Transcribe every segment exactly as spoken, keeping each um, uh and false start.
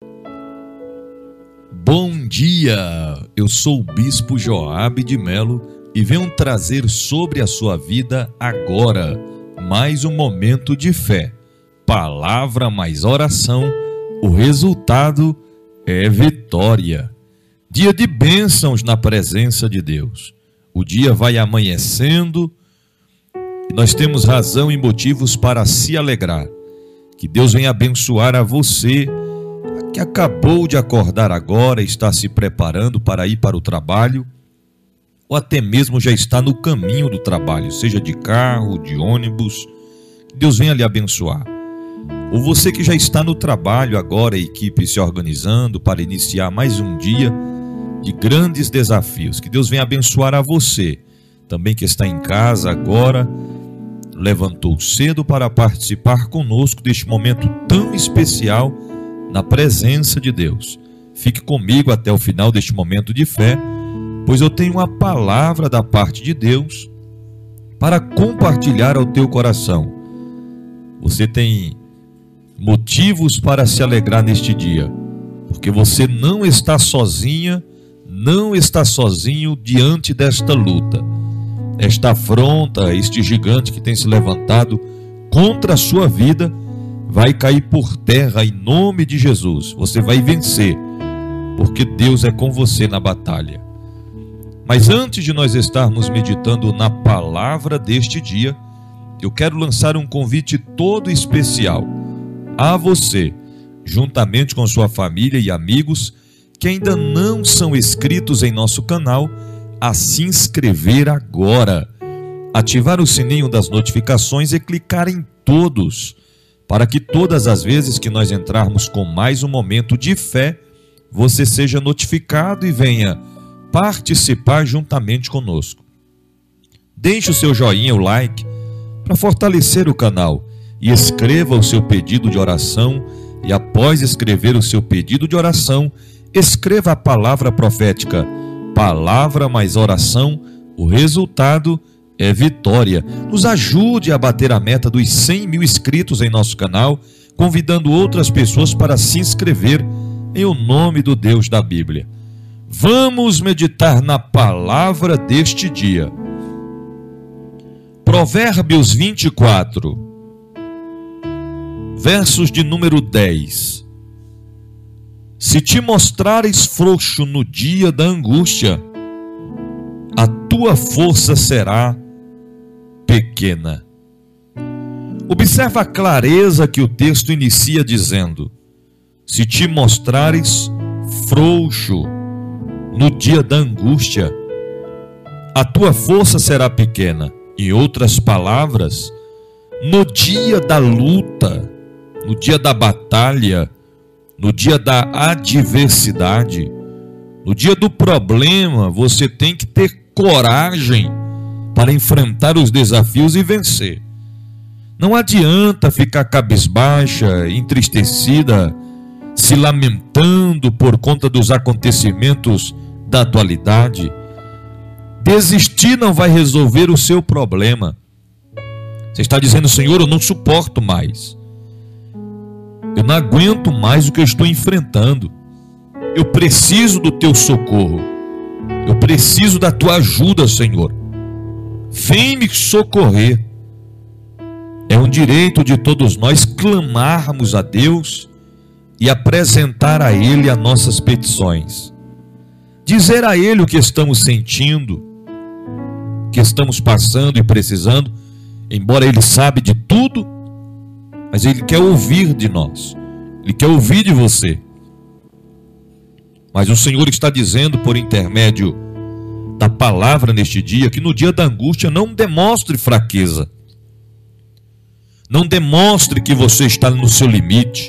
Bom dia, eu sou o Bispo Joabe de Melo e venho trazer sobre a sua vida agora mais um momento de fé. Palavra mais oração, o resultado é vitória. Dia de bênçãos na presença de Deus. O dia vai amanhecendo e nós temos razão e motivos para se alegrar. Que Deus venha abençoar a você que acabou de acordar agora, está se preparando para ir para o trabalho, ou até mesmo já está no caminho do trabalho, seja de carro, de ônibus. Que Deus venha lhe abençoar. Ou você que já está no trabalho agora, a equipe se organizando para iniciar mais um dia de grandes desafios. Que Deus venha abençoar a você, também que está em casa agora, levantou cedo para participar conosco deste momento tão especial na presença de Deus. Fique comigo até o final deste momento de fé, pois eu tenho uma palavra da parte de Deus para compartilhar ao teu coração. Você tem motivos para se alegrar neste dia, porque você não está sozinha, não está sozinho diante desta luta, esta afronta, este gigante que tem se levantado contra a sua vida, vai cair por terra em nome de Jesus. Você vai vencer, porque Deus é com você na batalha. Mas antes de nós estarmos meditando na palavra deste dia, eu quero lançar um convite todo especial a você, juntamente com sua família e amigos que ainda não são inscritos em nosso canal, a se inscrever agora, ativar o sininho das notificações e clicar em todos, para que todas as vezes que nós entrarmos com mais um momento de fé, você seja notificado e venha participar juntamente conosco. Deixe o seu joinha, o like, para fortalecer o canal, e escreva o seu pedido de oração, e após escrever o seu pedido de oração, escreva a palavra profética, palavra mais oração, o resultado é vitória. Nos ajude a bater a meta dos cem mil inscritos em nosso canal, convidando outras pessoas para se inscrever em o nome do Deus da Bíblia. Vamos meditar na palavra deste dia. Provérbios vinte e quatro, versos de número dez. Se te mostrares frouxo no dia da angústia, a tua força será pequena. Observa a clareza que o texto inicia dizendo: se te mostrares frouxo no dia da angústia, a tua força será pequena. Em outras palavras, no dia da luta, no dia da batalha, no dia da adversidade, no dia do problema, você tem que ter coragem para enfrentar os desafios e vencer. Não adianta ficar cabisbaixa, entristecida, se lamentando por conta dos acontecimentos da atualidade. Desistir não vai resolver o seu problema. Você está dizendo: Senhor, eu não suporto mais. Eu não aguento mais o que eu estou enfrentando. Eu preciso do teu socorro. Eu preciso da tua ajuda, Senhor. Vem me socorrer. É um direito de todos nós clamarmos a Deus e apresentar a Ele as nossas petições. Dizer a Ele o que estamos sentindo, o que estamos passando e precisando, embora Ele sabe de tudo, mas Ele quer ouvir de nós. Ele quer ouvir de você. Mas o Senhor está dizendo por intermédio da palavra neste dia, que no dia da angústia não demonstre fraqueza. Não demonstre que você está no seu limite,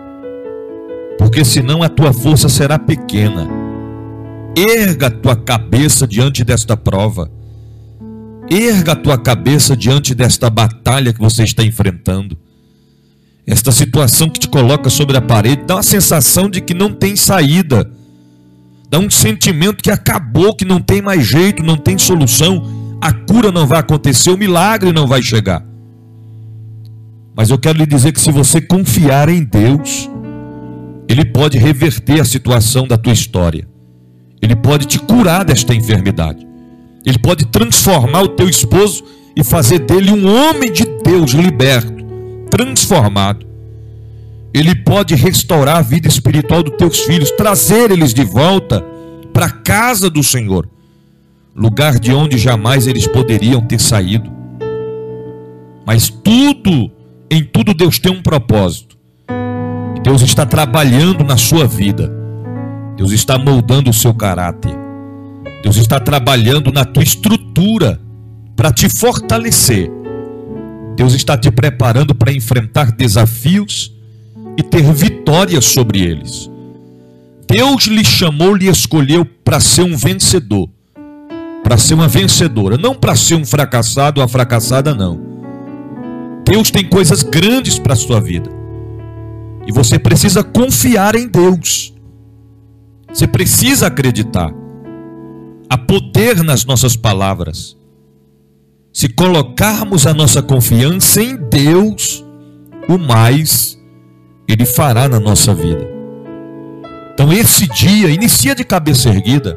porque senão a tua força será pequena. Erga a tua cabeça diante desta prova. Erga a tua cabeça diante desta batalha que você está enfrentando. Esta situação que te coloca sobre a parede dá uma sensação de que não tem saída. Dá um sentimento que acabou, que não tem mais jeito, não tem solução. A cura não vai acontecer, o milagre não vai chegar. Mas eu quero lhe dizer que se você confiar em Deus, Ele pode reverter a situação da tua história. Ele pode te curar desta enfermidade. Ele pode transformar o teu esposo e fazer dele um homem de Deus liberto, transformado. Ele pode restaurar a vida espiritual dos teus filhos, trazer eles de volta para a casa do Senhor, lugar de onde jamais eles poderiam ter saído. Mas tudo, em tudo Deus tem um propósito. Deus está trabalhando na sua vida. Deus está moldando o seu caráter. Deus está trabalhando na tua estrutura para te fortalecer. Deus está te preparando para enfrentar desafios e ter vitórias sobre eles. Deus lhe chamou, lhe escolheu para ser um vencedor, para ser uma vencedora, não para ser um fracassado ou uma fracassada, não. Deus tem coisas grandes para a sua vida. E você precisa confiar em Deus. Você precisa acreditar. Há poder nas nossas palavras. Se colocarmos a nossa confiança em Deus, o mais Ele fará na nossa vida. Então esse dia, inicia de cabeça erguida.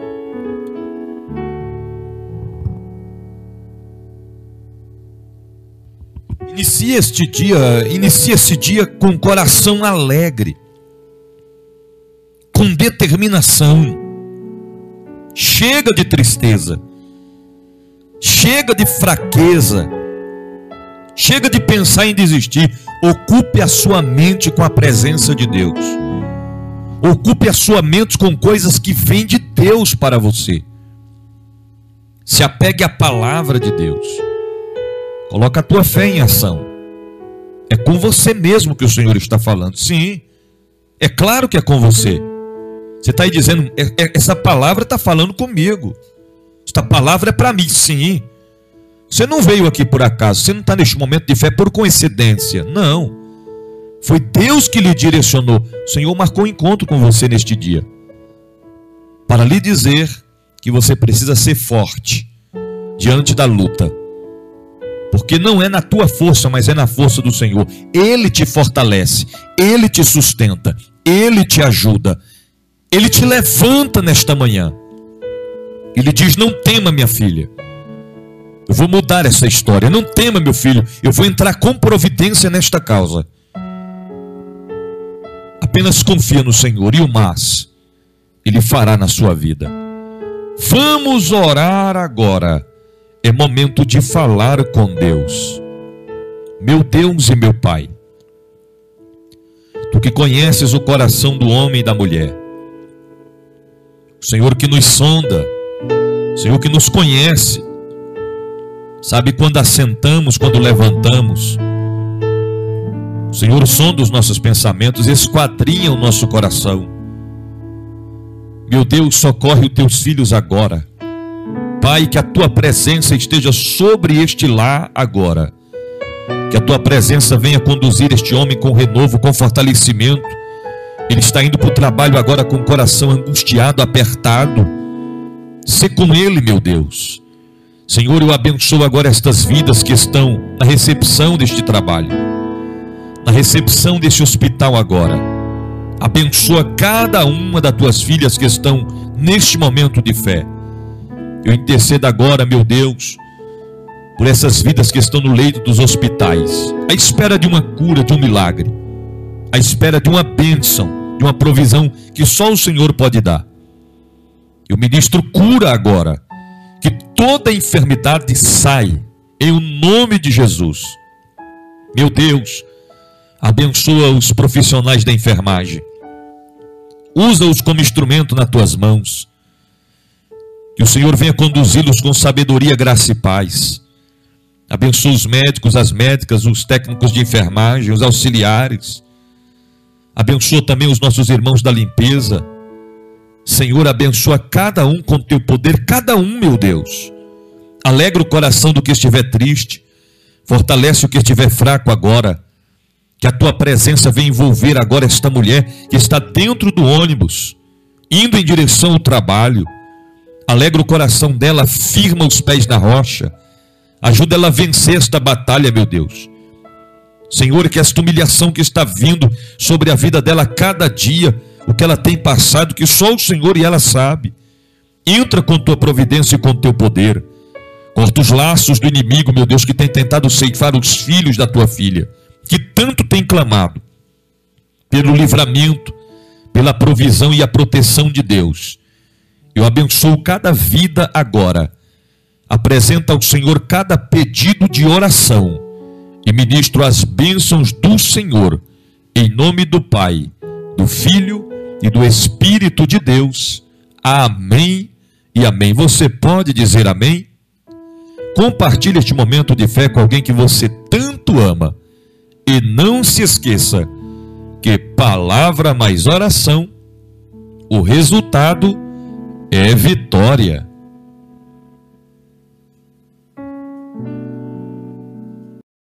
Inicia este dia, inicia esse dia com coração alegre, com determinação. Chega de tristeza, chega de fraqueza, chega de pensar em desistir. Ocupe a sua mente com a presença de Deus. Ocupe a sua mente com coisas que vêm de Deus para você. Se apegue à palavra de Deus. Coloca a tua fé em ação. É com você mesmo que o Senhor está falando. Sim, é claro que é com você. Você está aí dizendo, essa palavra está falando comigo. Esta palavra é para mim. Sim. Você não veio aqui por acaso. Você não está neste momento de fé por coincidência. Não. Foi Deus que lhe direcionou. O Senhor marcou um encontro com você neste dia, para lhe dizer que você precisa ser forte diante da luta. Porque não é na tua força, mas é na força do Senhor. Ele te fortalece, Ele te sustenta, Ele te ajuda, Ele te levanta nesta manhã. Ele diz, não tema, minha filha. Eu vou mudar essa história. Não tema, meu filho. Eu vou entrar com providência nesta causa. Apenas confia no Senhor e o mais Ele fará na sua vida. Vamos orar agora. É momento de falar com Deus. Meu Deus e meu Pai, Tu que conheces o coração do homem e da mulher, o Senhor que nos sonda, o Senhor que nos conhece, sabe quando assentamos, quando levantamos. O Senhor sonda os nossos pensamentos, esquadrinha o nosso coração. Meu Deus, socorre os Teus filhos agora. Pai, que a Tua presença esteja sobre este lar agora. Que a Tua presença venha conduzir este homem com renovo, com fortalecimento. Ele está indo para o trabalho agora com o coração angustiado, apertado. Sê com ele, meu Deus. Senhor, eu abençoo agora estas vidas que estão na recepção deste trabalho, na recepção deste hospital agora. Abençoa cada uma das Tuas filhas que estão neste momento de fé. Eu intercedo agora, meu Deus, por essas vidas que estão no leito dos hospitais, à espera de uma cura, de um milagre, à espera de uma bênção, de uma provisão que só o Senhor pode dar. Eu ministro cura agora, que toda enfermidade sai, em o nome de Jesus. Meu Deus, abençoa os profissionais da enfermagem, usa-os como instrumento nas Tuas mãos. Que o Senhor venha conduzi-los com sabedoria, graça e paz. Abençoa os médicos, as médicas, os técnicos de enfermagem, os auxiliares. Abençoa também os nossos irmãos da limpeza. Senhor, abençoa cada um com Teu poder, cada um, meu Deus. Alegra o coração do que estiver triste. Fortalece o que estiver fraco agora. Que a Tua presença venha envolver agora esta mulher que está dentro do ônibus, indo em direção ao trabalho. Alegra o coração dela, firma os pés na rocha. Ajuda ela a vencer esta batalha, meu Deus. Senhor, que esta humilhação que está vindo sobre a vida dela a cada dia, o que ela tem passado, que só o Senhor e ela sabe. Entra com tua providência e com teu poder. Corta os laços do inimigo, meu Deus, que tem tentado ceifar os filhos da tua filha, que tanto tem clamado pelo livramento, pela provisão e a proteção de Deus. Eu abençoo cada vida agora. Apresenta ao Senhor cada pedido de oração e ministro as bênçãos do Senhor, em nome do Pai, do Filho e do Espírito de Deus. Amém e amém. Você pode dizer amém? Compartilhe este momento de fé com alguém que você tanto ama. E não se esqueça que palavra mais oração, o resultado é vitória.